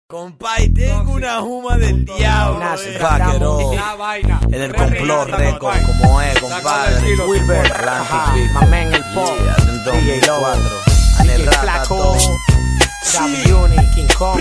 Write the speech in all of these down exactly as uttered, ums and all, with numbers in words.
Compay, tengo una juma del diablo. Vaquero, en el complot récord, como es, compadre. Wilber, Atlantic, Mamén, el pop, D J cuatro, Anel Flaco, Gavioni, King Kong.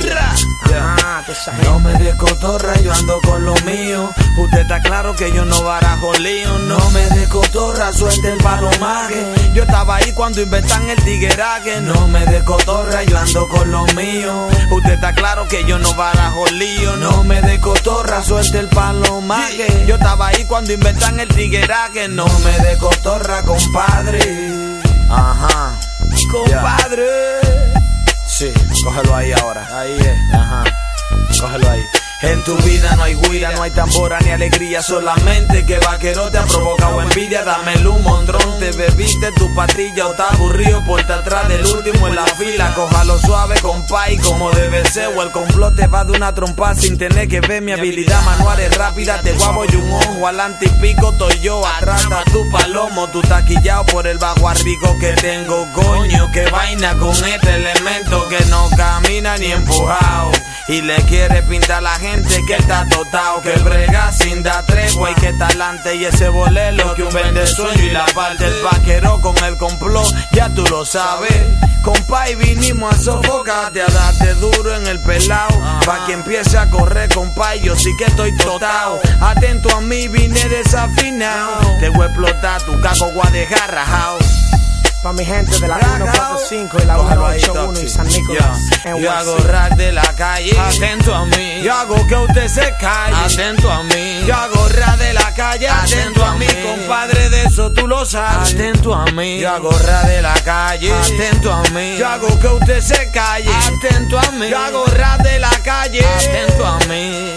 No me de cotorra, yo ando con lo mío. Usted está claro que yo no barajo lío. No me de cotorra, suelte el palomaje. Yo estaba ahí cuando inventan el tigueraje. No me de cotorra, yo ando con lo mío. Usted está claro que yo no barajo lío. No me de cotorra, suelte el palomaje. Yo estaba ahí cuando inventan el tigueraje. No me de cotorra, compadre. Ajá, compadre. Sí, cógelo ahí ahora. Ahí es, ajá, cógelo ahí. En tu vida no hay guira, no hay tambora ni alegría, solamente que vaquero te ha provocado envidia. Dame el humo, mondrón, te bebiste tu patilla o estás aburrido por estar atrás del último en la fila. Cójalo suave, compay, como debe ser, o el complot te va de una trompa sin tener que ver mi habilidad manual es rápida. Te guabo y un ojo, adelante y pico, estoy yo atrás, está tu palomo, tú taquillado por el bajo arrico que tengo, coño, que vaina con este elemento que no camina ni empujado. Y le quiere pintar a la gente que está totao, que brega sin dar tregua y que talante. Y ese bolelo que un vende sueño y la parte el vaquero con el complot, ya tú lo sabes. Compay, vinimos a sofocarte, a darte duro en el pelao, pa' que empiece a correr, compay, yo sí que estoy totao. Atento a mí, vine desafinado, te voy a explotar, tu caco voy a dejar rajao. Pa' mi gente de la ciento cuarenta y cinco y la ciento ochenta y uno y San Nicolás. Yo, yo hago rap de la calle, atento a mí. Yo hago que usted se calle, atento a mí. Yo hago rap de la calle, atento a mí. Compadre, de eso tú lo sabes, atento a mí. Yo hago rap de la calle, atento a mí. Yo hago que usted se calle, atento a mí. Yo hago rap de la calle, atento a mí.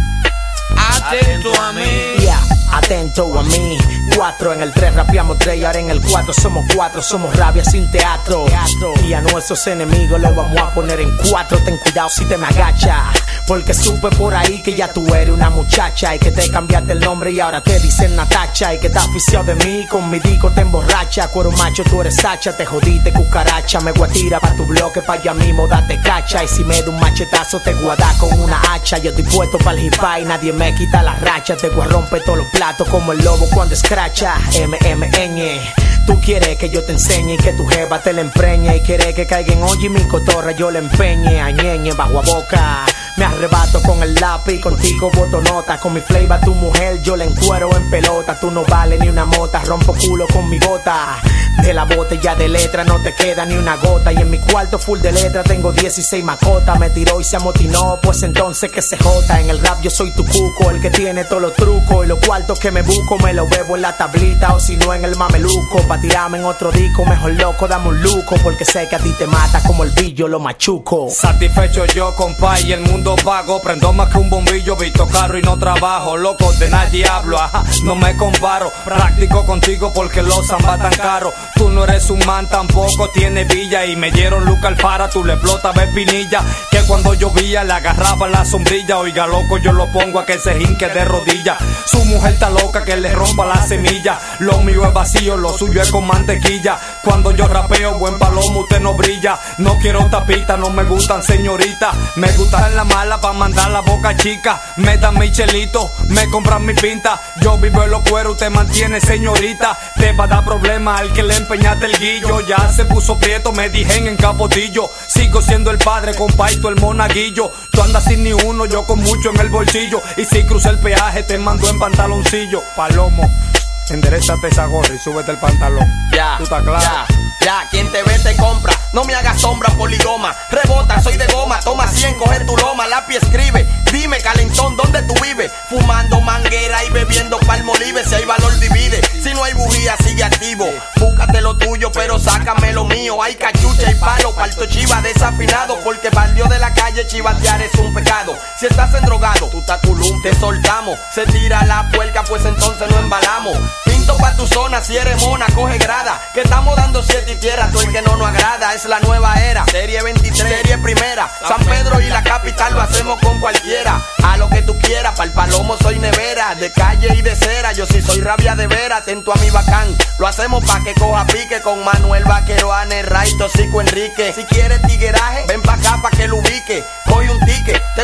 Atento a mí. Yeah, atento a mí. Cuatro en el tres, rapeamos tres y ahora en el cuatro somos cuatro, somos rabia sin teatro. Y a nuestros enemigos los vamos a poner en cuatro. Ten cuidado si te me agacha, porque supe por ahí que ya tú eres una muchacha y que te cambiaste el nombre y ahora te dicen Natacha. Y que estás aficiado de mí, con mi disco te emborracha. Cuero macho, tú eres sacha, te jodiste cucaracha. Me voy a tirar pa' tu bloque, pa' allá mismo date cacha. Y si me da un machetazo te guarda con una hacha. Yo estoy puesto para el hip hop y nadie me quita la racha. Te voy a romper todos los platos como el lobo cuando escracha. M M Ñ, tú quieres que yo te enseñe y que tu jeva te la empreñe. Y quieres que caiga en olla y mi cotorra yo le empeñe. Añeñe, bajo a boca, me arrebato con el lápiz, contigo boto nota. Con mi flavor a tu mujer yo le encuero en pelota. Tú no vales ni una mota, rompo culo con mi bota. De la botella de letra no te queda ni una gota. Y en mi cuarto full de letra tengo dieciséis macotas. Me tiró y se amotinó, pues entonces que se jota. En el rap yo soy tu cuco, el que tiene todos los trucos. Y los cuartos que me busco me los bebo en la tablita, o si no en el mameluco. Pa' tirarme en otro disco, mejor loco, dame un luco, porque sé que a ti te mata como el billo lo machuco. Satisfecho yo, compay, y el mundo pago. Prendo más que un bombillo, visto carro y no trabajo. Loco, de nadie hablo, ajá, no me comparo. Práctico contigo porque los zamba tan caro. Tú no eres un man, tampoco tienes villa. Y me dieron Luca Alfara, tú le explotas Espinilla. Que cuando llovía le agarraba la sombrilla. Oiga loco, yo lo pongo a que se hinque de rodilla. Su mujer está loca que le rompa la semilla. Lo mío es vacío, lo suyo es con mantequilla. Cuando yo rapeo, buen palomo, usted no brilla. No quiero tapita, no me gustan señorita. Me gustan la mala pa' mandar la boca chica. Me dan mi chelito, me compran mi pinta. Yo vivo en los cueros, usted mantiene señorita. Te va a dar problema al que le empeñaste el guillo. Ya se puso prieto, me dijen en capotillo. Sigo siendo el padre, compaito el monaguillo. Tú andas sin ni uno, yo con mucho en el bolsillo. Y si crucé el peaje, te mando en pantaloncillo. Palomo, enderezate esa gorra y súbete el pantalón. Ya, ¿tú estás claro? Ya, ya, quien te ve te compra. No me hagas sombra, poligoma. Rebota, soy de goma. Toma cien, coge tu loma. Lápiz escribe. Dime, calentón, ¿dónde tú vives? Fumando manguera y bebiendo palmolive. Si hay valor, divide. Si no hay bujía, sigue activo. Búscate lo tuyo, pero sácame lo mío. Hay cachucha y palo, parto chiva desafinado. Porque barrio de la calle chivatear es un pecado. Si estás endrogado, tú estás culum, te soltamos. Se tira la puerca, pues entonces no embalamos. Pinto pa' tu zona, si eres mona, coge grada. Que estamos dando siete y tierra, tú el que no nos agrada. Es la nueva era, serie veintitrés, serie primera. San Pedro y la capital lo hacemos con cualquiera. A lo que tú quieras, pa'l palomo soy nevera. De calle y de cera, yo sí soy rabia de vera. Atento a mi bacán, lo hacemos pa' que coja pique. Con Manuel Vaquero, Anel Ray, Tosico Enrique. Si quieres tigueraje, ven pa' acá pa' que lo ubique. Coge un ticket,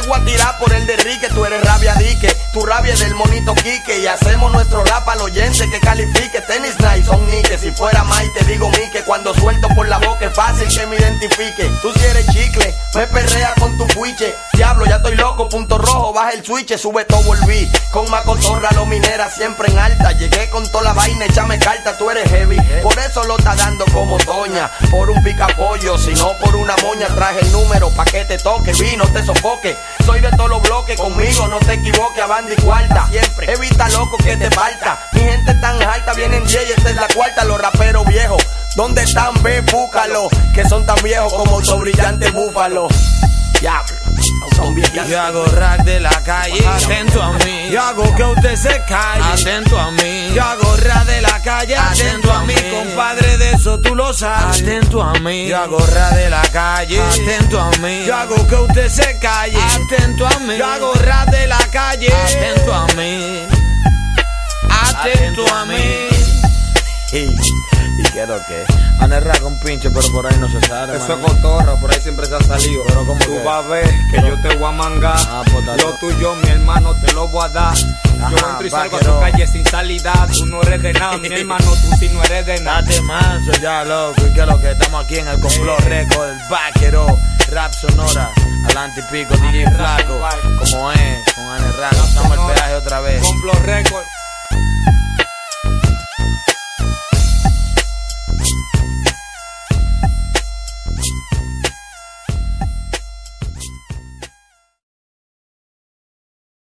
voy a tirar por el de Rique, tú eres rabia dique, tu rabia es del monito Quique. Y hacemos nuestro rap al oyente que califique. Tenis nice, son nique, si fuera Mike te digo Mike. Cuando suelto por la boca es fácil que me identifique. Tú si eres chicle, me perrea con tu fuiche. Diablo, ya estoy loco, punto rojo, baja el switch, sube todo, volví. Con Macotorra, lo minera siempre en alta. Llegué con toda la vaina, échame carta, tú eres heavy. Por eso lo está dando como doña. Por un picapollo, si no por una moña. Traje el número pa' que te toque, vino, te sofoque. Soy de todos los bloques, conmigo no te equivoques, a banda y cuarta. Siempre, evita loco que te falta. Mi gente tan alta, vienen diez y esta es la cuarta. Los raperos viejos, ¿dónde están? Ve, búscalo. Que son tan viejos como el brillante búfalo. Diablo, son viejas. Yo hago rap de la calle, atento a mí. Yo hago que usted se calle, atento a mí. Yo hago rap de la calle, atento a mí. Compadre, de eso tú lo sabes, atento a mí. Yo hago rap de la calle, atento a mí. Yo hago que usted se calle, atento a mí. Yo hago rap de la calle, atento a mí. Atento a mí. ¿Y qué lo que? Anerra con pinche, pero por ahí no se sale. Eso es cotorra, por ahí siempre se ha salido. Pero como tú que, vas a ver que pero, yo te voy a mangar. Ah, pues, lo tuyo, mi hermano, te lo voy a dar. Ajá, yo entro y salgo vaquero. a tu calle sin salida. Tú no eres de nada, mi hermano, tú sí no eres de nada. Date manso ya, loco. ¿Y qué es lo que? Estamos aquí en el Complot Record, el vaquero, rap sonora, adelante y pico, D J Flaco, como es, con Anerra. Damos el peaje otra vez. Complot Record.